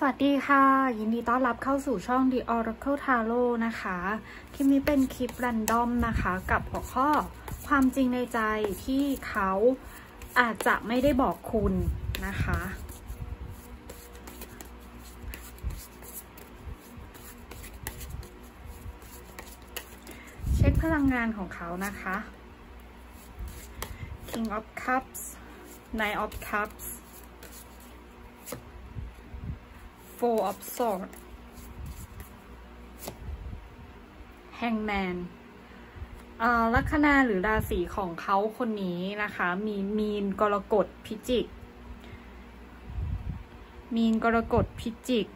วัสดีค่ะยินดีต้อนรับเข้าสู่ช่อง The Oracle Tarot นะคะคลิปนี้เป็นคลิปแรนดอมนะคะกับหัวข้อความจริงในใจที่เขาอาจจะไม่ได้บอกคุณนะคะเช็คพลังงานของเขานะคะ King of Cups Knight of Cups Four of Swords Hangman ลัคนาหรือราศีของเขาคนนี้นะคะมีนกรกฎพิจิกมีนกรกฎพิจิก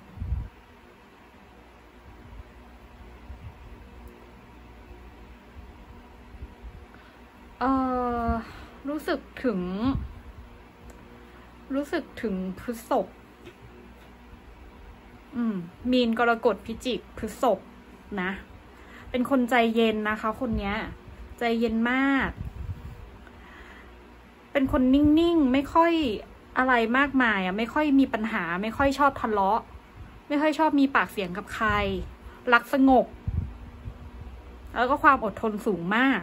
รู้สึกถึงพฤษภมีนกรกฎพิจิกพฤษภนะเป็นคนใจเย็นนะคะคนนี้ใจเย็นมากเป็นคนนิ่งๆไม่ค่อยอะไรมากมายไม่ค่อยมีปัญหาไม่ค่อยชอบทะเลาะไม่ค่อยชอบมีปากเสียงกับใครรักสงบแล้วก็ความอดทนสูงมาก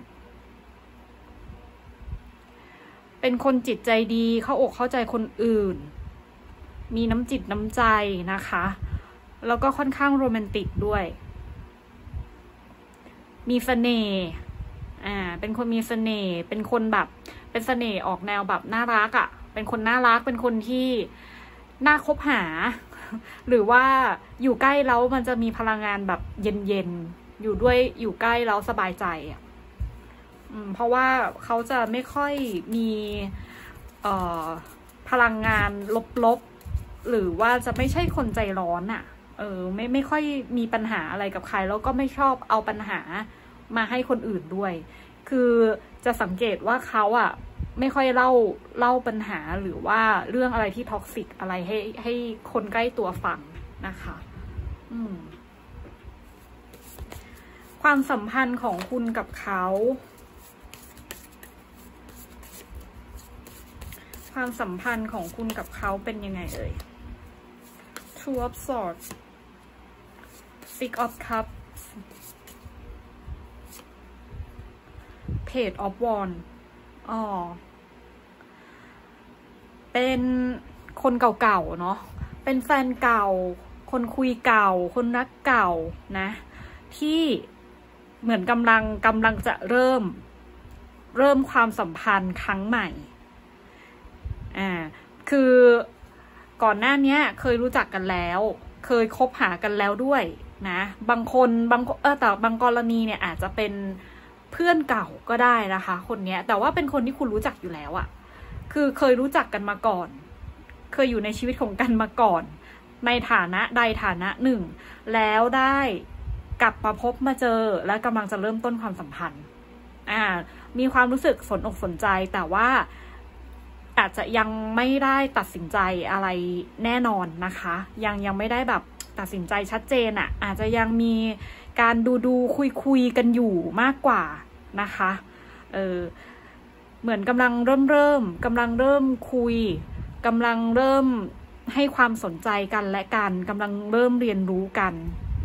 เป็นคนจิตใจดีเข้าอกเข้าใจคนอื่นมีน้ำจิตน้ำใจนะคะแล้วก็ค่อนข้างโรแมนติกด้วยมีเสน่ห์เป็นคนมีเสน่ห์เป็นคนแบบเป็นเสน่ห์ออกแนวแบบน่ารักเป็นคนน่ารักเป็นคนที่น่าคบหาหรือว่าอยู่ใกล้แล้วมันจะมีพลังงานแบบเย็นๆอยู่ด้วยอยู่ใกล้แล้วสบายใจเพราะว่าเขาจะไม่ค่อยมีพลังงานลบๆหรือว่าจะไม่ใช่คนใจร้อนไม่ค่อยมีปัญหาอะไรกับใครแล้วก็ไม่ชอบเอาปัญหามาให้คนอื่นด้วยคือจะสังเกตว่าเขาไม่ค่อยเล่าปัญหาหรือว่าเรื่องอะไรที่ท็อกซิกอะไรให้คนใกล้ตัวฟังนะคะความสัมพันธ์ของคุณกับเขาความสัมพันธ์ของคุณกับเขาเป็นยังไงเอ่ย Two of Swords Six of Cups Page of Wands เป็นคนเก่าๆเนาะเป็นแฟนเก่าคนคุยเก่าคนรักเก่านะที่เหมือนกำลังจะเริ่มความสัมพันธ์ครั้งใหม่คือก่อนหน้านี้เคยรู้จักกันแล้วเคยคบหากันแล้วด้วยนะบางแต่บางกรณีเนี่ยอาจจะเป็นเพื่อนเก่าก็ได้นะคะคนนี้แต่ว่าเป็นคนที่คุณรู้จักอยู่แล้วคือเคยรู้จักกันมาก่อนเคยอยู่ในชีวิตของกันมาก่อนในฐานะใดฐานะหนึ่งแล้วได้กลับมาพบมาเจอและกำลังจะเริ่มต้นความสัมพันธ์มีความรู้สึกสนอกสนใจแต่ว่าอาจจะยังไม่ได้ตัดสินใจอะไรแน่นอนนะคะยังไม่ได้แบบตัดสินใจชัดเจนอาจจะยังมีการดูคุยกันอยู่มากกว่านะคะเหมือนกำลังเริ่มคุยกำลังเริ่มให้ความสนใจกันและกันกำลังเริ่มเรียนรู้กัน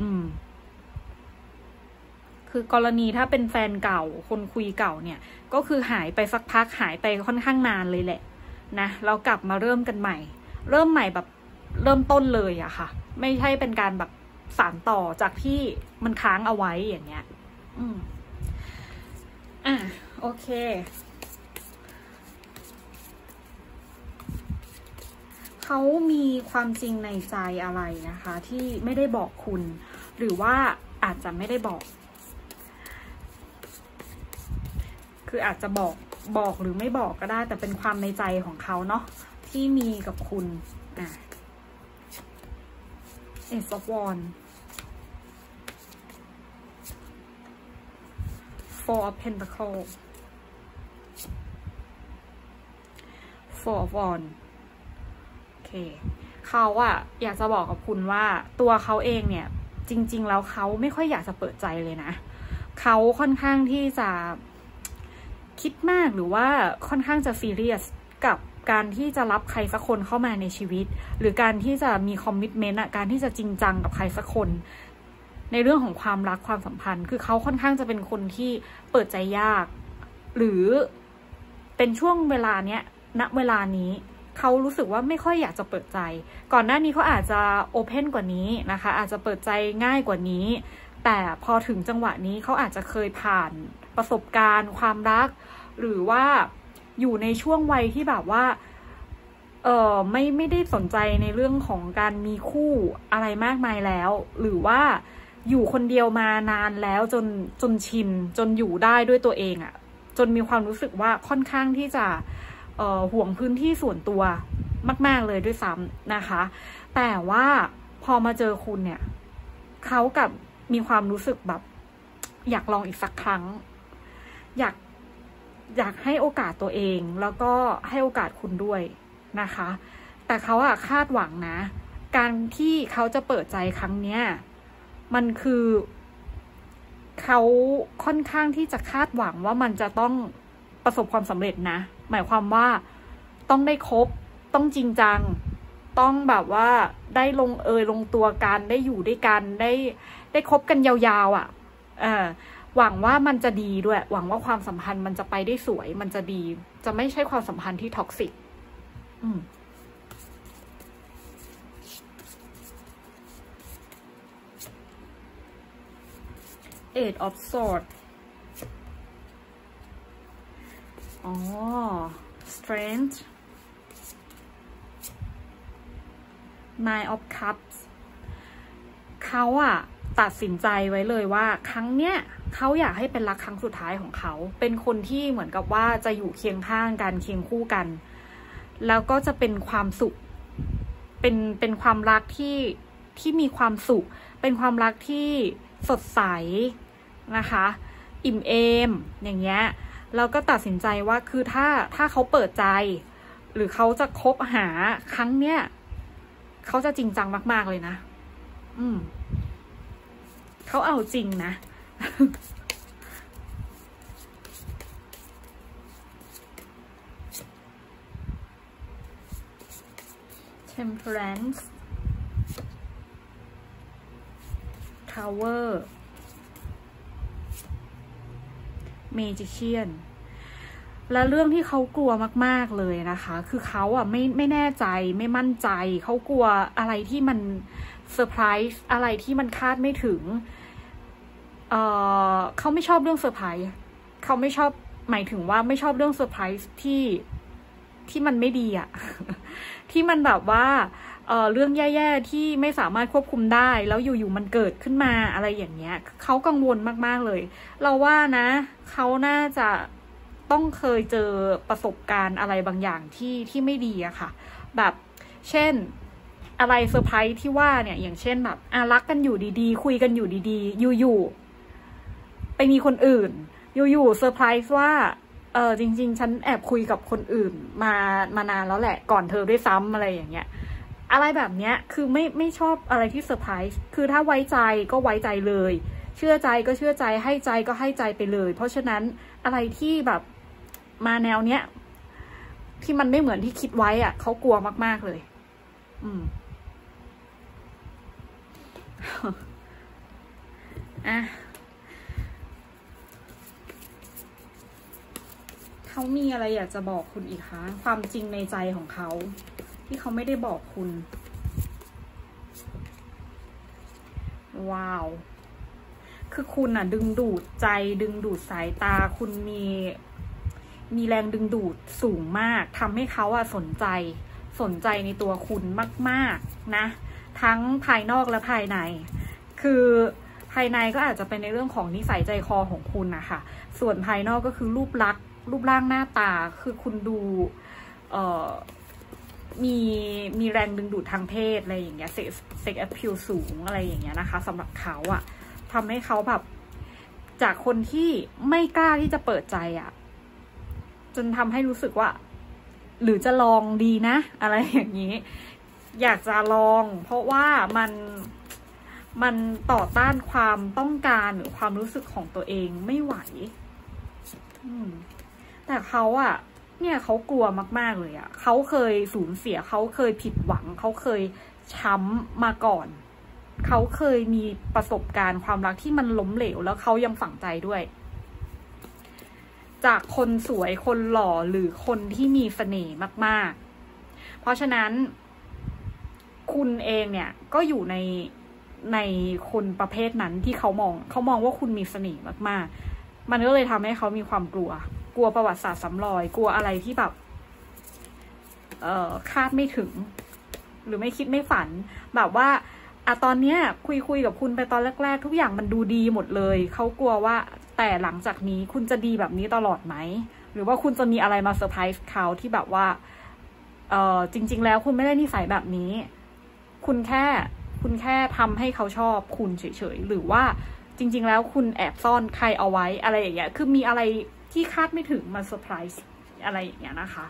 คือกรณีถ้าเป็นแฟนเก่าคนคุยเก่าเนี่ยก็คือหายไปสักพักหายไปค่อนข้างนานเลยแหละนะเรากลับมาเริ่มกันใหม่เริ่มใหม่แบบเริ่มต้นเลยค่ะไม่ใช่เป็นการแบบสานต่อจากที่มันค้างเอาไว้อย่างเงี้ยโอเคเขามีความจริงในใจอะไรนะคะที่ไม่ได้บอกคุณหรือว่าอาจจะไม่ได้บอกคืออาจจะบอกหรือไม่บอกก็ได้แต่เป็นความในใจของเขาเนาะที่มีกับคุณAce of Wands Four of Pentacles Four of Wands โอเคเขาอยากจะบอกกับคุณว่าตัวเขาเองเนี่ยจริงๆแล้วเขาไม่ค่อยอยากจะเปิดใจเลยนะเขาค่อนข้างที่จะคิดมากหรือว่าค่อนข้างจะซีเรียสการที่จะรับใครสักคนเข้ามาในชีวิตหรือการที่จะมีคอมมิตเมนต์การที่จะจริงจังกับใครสักคนในเรื่องของความรักความสัมพันธ์คือเขาค่อนข้างจะเป็นคนที่เปิดใจยากหรือเป็นช่วงเวลาเนี้ยณเวลานี้เขารู้สึกว่าไม่ค่อยอยากจะเปิดใจก่อนหน้านี้เขาอาจจะโอเพนกว่านี้นะคะอาจจะเปิดใจง่ายกว่านี้แต่พอถึงจังหวะนี้เขาอาจจะเคยผ่านประสบการณ์ความรักหรือว่าอยู่ในช่วงวัยที่แบบว่าไม่ได้สนใจในเรื่องของการมีคู่อะไรมากมายแล้วหรือว่าอยู่คนเดียวมานานแล้วจนชินจนอยู่ได้ด้วยตัวเองอะจนมีความรู้สึกว่าค่อนข้างที่จะห่วงพื้นที่ส่วนตัวมากๆเลยด้วยซ้ำนะคะแต่ว่าพอมาเจอคุณเนี่ยเขากับมีความรู้สึกแบบอยากลองอีกสักครั้งอยากให้โอกาสตัวเองแล้วก็ให้โอกาสคุณด้วยนะคะแต่เขาอะคาดหวังนะการที่เขาจะเปิดใจครั้งเนี้ยมันคือเขาค่อนข้างที่จะคาดหวังว่ามันจะต้องประสบความสำเร็จนะหมายความว่าต้องได้คบต้องจริงจังต้องแบบว่าได้ลงตัวกันได้อยู่ด้วยกันได้คบกันยาวๆอ่ะหวังว่ามันจะดีด้วยหวังว่าความสัมพันธ์มันจะไปได้สวยมันจะดีจะไม่ใช่ความสัมพันธ์ที่ท็อกซิกEight of Swords Strength Nine of Cups เขาอะตัดสินใจไว้เลยว่าครั้งเนี้ยเขาอยากให้เป็นรักครั้งสุดท้ายของเขาเป็นคนที่เหมือนกับว่าจะอยู่เคียงข้างกันเคียงคู่กันแล้วก็จะเป็นความสุขเป็นความรักที่มีความสุขเป็นความรักที่สดใสนะคะอิ่มเอมอย่างเงี้ยแล้วก็ตัดสินใจว่าคือถ้าเขาเปิดใจหรือเขาจะคบหาครั้งเนี้ยเขาจะจริงจังมากๆเลยนะเขาเอาจริงนะ Temperance Tower Magician และเรื่องที่เขากลัวมากๆเลยนะคะคือเขาอ่ะไม่แน่ใจไม่มั่นใจเขากลัวอะไรที่มันเซอร์ไพรส์อะไรที่มันคาดไม่ถึงเขาไม่ชอบเรื่องเซอร์ไพรส์เขาไม่ชอบหมายถึงว่าไม่ชอบเรื่องเซอร์ไพรส์ที่มันไม่ดีอ่ะ ที่มันแบบว่าเรื่องแย่ๆที่ไม่สามารถควบคุมได้แล้วอยู่ๆมันเกิดขึ้นมาอะไรอย่างเงี้ยเขากังวลมากๆเลยเราว่านะเขาน่าจะต้องเคยเจอประสบการณ์อะไรบางอย่างที่ไม่ดีอะค่ะแบบเช่นอะไรเซอร์ไพรส์ที่ว่าเนี่ยอย่างเช่นแบบรักกันอยู่ดีๆคุยกันอยู่ดีๆอยู่ๆไปมีคนอื่นอยู่ๆเซอร์ไพรส์ว่าจริงๆฉันแอบคุยกับคนอื่นมานานแล้วแหละก่อนเธอด้วยซ้ำอะไรอย่างเงี้ยอะไรแบบเนี้ยคือไม่ชอบอะไรที่เซอร์ไพรส์คือถ้าไว้ใจก็ไว้ใจเลยเชื่อใจก็เชื่อใจให้ใจก็ให้ใจไปเลยเพราะฉะนั้นอะไรที่แบบมาแนวเนี้ยที่มันไม่เหมือนที่คิดไว้อ่ะเขากลัวมากๆเลยเขามีอะไรอยากจะบอกคุณอีกคะความจริงในใจของเขาที่เขาไม่ได้บอกคุณว้าวคือคุณอ่ะดึงดูดใจดึงดูดสายตาคุณมีแรงดึงดูดสูงมากทำให้เขาอ่ะสนใจในตัวคุณมากๆนะทั้งภายนอกและภายในคือภายในก็อาจจะเป็นในเรื่องของนิสัยใจคอของคุณนะคะส่วนภายนอกก็คือรูปร่างหน้าตาคือคุณดูมีแรงดึงดูดทางเพศอะไรอย่างเงี้ยเซ็กแอพพิลสูงอะไรอย่างเงี้ยนะคะสำหรับเขาอะทำให้เขาแบบจากคนที่ไม่กล้าที่จะเปิดใจอะจนทำให้รู้สึกว่าหรือจะลองดีนะอะไรอย่างนี้อยากจะลองเพราะว่ามันต่อต้านความต้องการหรือความรู้สึกของตัวเองไม่ไหวแต่เขาอะเนี่ยเขากลัวมากๆเลยอะเขาเคยสูญเสียเขาเคยผิดหวังเขาเคยช้ำมาก่อนเขาเคยมีประสบการณ์ความรักที่มันล้มเหลวแล้วเขายังฝังใจด้วยจากคนสวยคนหล่อหรือคนที่มีเสน่ห์มากๆเพราะฉะนั้นคุณเองเนี่ยก็อยู่ในคนประเภทนั้นที่เขามองว่าคุณมีเสน่ห์มากๆมันก็เลยทำให้เขามีความกลัวประวัติศาสตร์ซ้ำรอยกลัวอะไรที่แบบคาดไม่ถึงหรือไม่คิดไม่ฝันแบบว่าตอนเนี้ยคุยกับคุณไปตอนแรกๆทุกอย่างมันดูดีหมดเลยเขากลัวว่าแต่หลังจากนี้คุณจะดีแบบนี้ตลอดไหมหรือว่าคุณจะมีอะไรมาเซอร์ไพรส์เขาที่แบบว่าจริงๆแล้วคุณไม่ได้นิสัยแบบนี้คุณแค่ทำให้เขาชอบคุณเฉยๆหรือว่าจริงๆแล้วคุณแอบซ่อนใครเอาไว้อะไรอย่างเงี้ยคือมีอะไรที่คาดไม่ถึงมาเซอร์ไพรส์อะไรอย่างเงี้ยนะคะ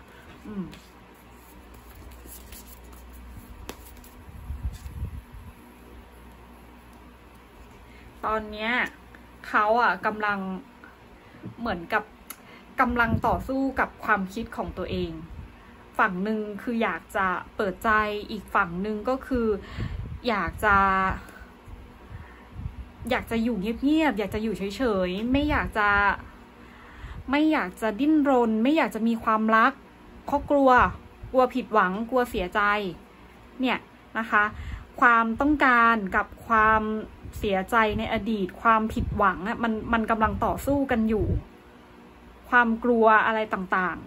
ตอนเนี้ยเขากำลังเหมือนกับกำลังต่อสู้กับความคิดของตัวเองฝั่งหนึ่งคืออยากจะเปิดใจอีกฝั่งหนึ่งก็คืออยากจะอยู่เงียบๆอยากจะอยู่เฉยๆไม่อยากจะดิ้นรนไม่อยากจะมีความรักเพราะกลัวผิดหวังกลัวเสียใจเนี่ยนะคะความต้องการกับความเสียใจในอดีตความผิดหวังมันกำลังต่อสู้กันอยู่ความกลัวอะไรต่าง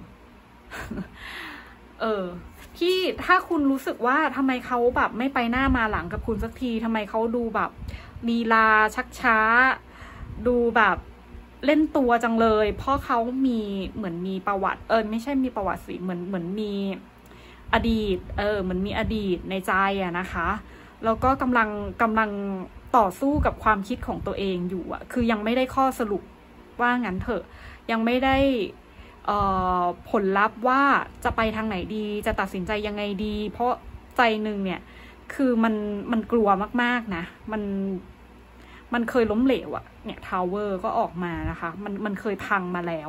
ๆที่ถ้าคุณรู้สึกว่าทำไมเขาแบบไม่ไปหน้ามาหลังกับคุณสักทีทำไมเขาดูแบบลีลาชักช้าดูแบบเล่นตัวจังเลยเพราะเขามีเหมือนมีประวัติไม่ใช่มีประวัติสิเหมือนมีอดีตเหมือนมีอดีตในใจนะคะแล้วก็กำลังต่อสู้กับความคิดของตัวเองอยู่คือยังไม่ได้ข้อสรุปว่างั้นเถอะยังไม่ได้ผลลัพธ์ว่าจะไปทางไหนดีจะตัดสินใจยังไงดีเพราะใจหนึ่งเนี่ยคือมันกลัวมากๆนะมันเคยล้มเหลวเนี่ยทาวเวอร์ก็ออกมานะคะมันเคยพังมาแล้ว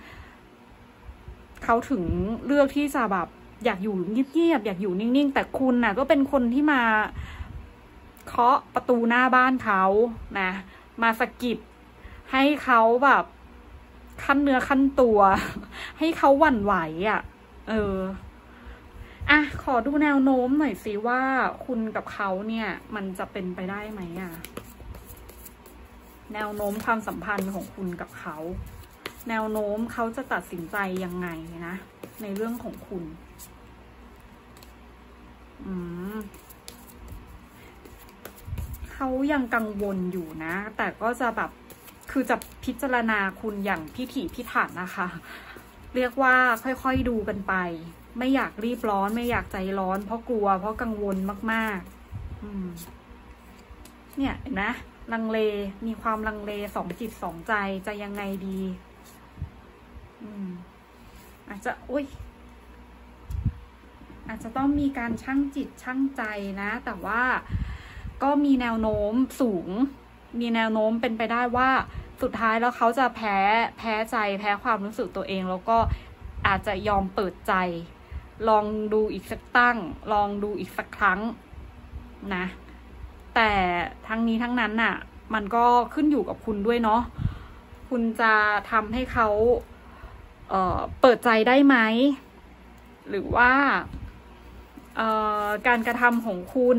เขาถึงเลือกที่จะแบบอยากอยู่เงียบๆอยากอยู่นิ่งๆแต่คุณน่ะก็เป็นคนที่มาเคาะประตูหน้าบ้านเขานะมาสะกิดให้เขาแบบขั้นเนื้อขั้นตัวให้เขาหวั่นไหวขอดูแนวโน้มหน่อยสิว่าคุณกับเขาเนี่ยมันจะเป็นไปได้ไหมแนวโน้มความสัมพันธ์ของคุณกับเขาแนวโน้มเขาจะตัดสินใจยังไงนะในเรื่องของคุณเขายังกังวลอยู่นะแต่ก็จะแบบคือจะพิจารณาคุณอย่างพิถีพิถันนะคะเรียกว่าค่อยๆดูกันไปไม่อยากรีบร้อนไม่อยากใจร้อนเพราะกลัวเพราะกังวลมากๆเนี่ยเห็นไหมลังเลมีความลังเลสองจิตสองใจจะยังไงดีอาจจะต้องมีการชั่งจิตชั่งใจนะแต่ว่าก็มีแนวโน้มสูงมีแนวโน้มเป็นไปได้ว่าสุดท้ายแล้วเขาจะแพ้ใจแพ้ความรู้สึกตัวเองแล้วก็อาจจะยอมเปิดใจลองดูอีกสักตั้งลองดูอีกสักครั้งนะแต่ทั้งนี้ทั้งนั้นน่ะมันก็ขึ้นอยู่กับคุณด้วยเนาะคุณจะทำให้เขาเปิดใจได้ไหมหรือว่าการกระทำของคุณ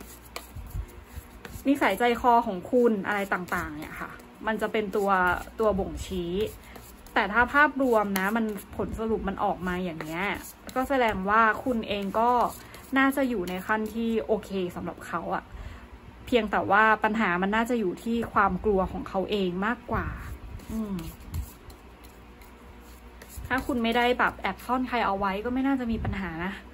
นิสัยใจคอของคุณอะไรต่างๆเนี่ยค่ะมันจะเป็นตัวบ่งชี้แต่ถ้าภาพรวมนะมันผลสรุปมันออกมาอย่างเงี้ยก็แสดงว่าคุณเองก็น่าจะอยู่ในขั้นที่โอเคสำหรับเขาเพียงแต่ว่าปัญหามันน่าจะอยู่ที่ความกลัวของเขาเองมากกว่าถ้าคุณไม่ได้แบบแอบซ่อนใครเอาไว้ก็ไม่น่าจะมีปัญหา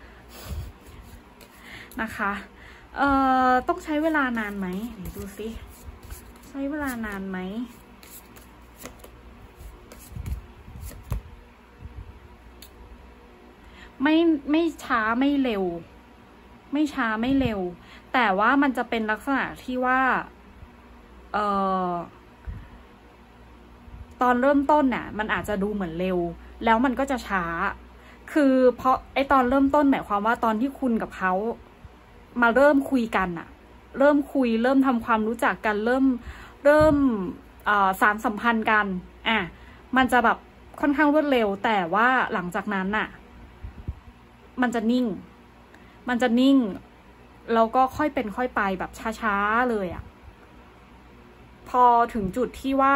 นะคะต้องใช้เวลานานไหมดูสิใช้เวลานานไหมไม่ช้าไม่เร็วไม่ช้าไม่เร็วแต่ว่ามันจะเป็นลักษณะที่ว่าตอนเริ่มต้นน่ะมันอาจจะดูเหมือนเร็วแล้วมันก็จะช้าคือเพราะไอตอนเริ่มต้นหมายความว่าตอนที่คุณกับเขามาเริ่มคุยกันอะเริ่มคุยเริ่มทำความรู้จักกันเริ่มสานสัมพันธ์กันมันจะแบบค่อนข้างรวดเร็วแต่ว่าหลังจากนั้นน่ะมันจะนิ่งแล้วก็ค่อยเป็นค่อยไปแบบช้าๆเลยอะพอถึงจุดที่ว่า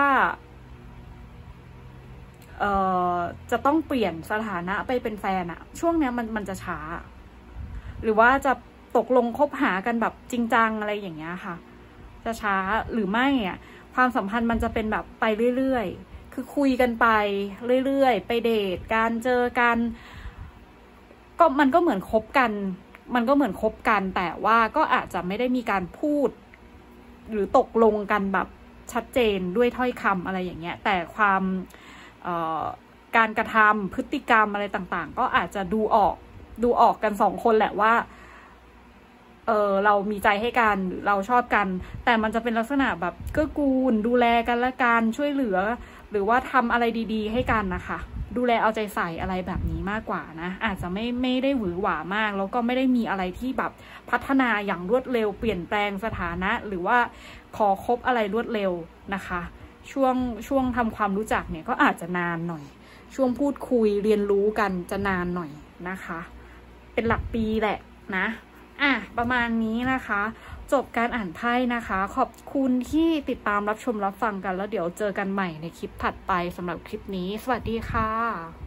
จะต้องเปลี่ยนสถานะไปเป็นแฟนอะช่วงเนี้ยมันจะช้าหรือว่าจะตกลงคบหากันแบบจริงจังอะไรอย่างเงี้ยค่ะจะช้าหรือไม่อะความสัมพันธ์มันจะเป็นแบบไปเรื่อยๆคือคุยกันไปเรื่อยๆไปเดทกันเจอกันก็มันก็เหมือนคบกันแต่ว่าก็อาจจะไม่ได้มีการพูดหรือตกลงกันแบบชัดเจนด้วยถ้อยคำอะไรอย่างเงี้ยแต่ความการกระทำพฤติกรรมอะไรต่างๆก็อาจจะดูออกกัน2 คนแหละว่าเรามีใจให้กันหรือเราชอบกันแต่มันจะเป็นลักษณะแบบเกื้อกูลดูแลกันและกันช่วยเหลือหรือว่าทำอะไรดีๆให้กันนะคะดูแลเอาใจใส่อะไรแบบนี้มากกว่านะอาจจะไม่ได้หวือหวามากแล้วก็ไม่ได้มีอะไรที่แบบพัฒนาอย่างรวดเร็วเปลี่ยนแปลงสถานะหรือว่าขอคบอะไรรวดเร็วนะคะช่วงทำความรู้จักเนี่ยก็อาจจะนานหน่อยช่วงพูดคุยเรียนรู้กันจะนานหน่อยนะคะเป็นหลักปีแหละนะประมาณนี้นะคะจบการอ่านไพ่นะคะขอบคุณที่ติดตามรับชมรับฟังกันแล้วเดี๋ยวเจอกันใหม่ในคลิปถัดไปสำหรับคลิปนี้สวัสดีค่ะ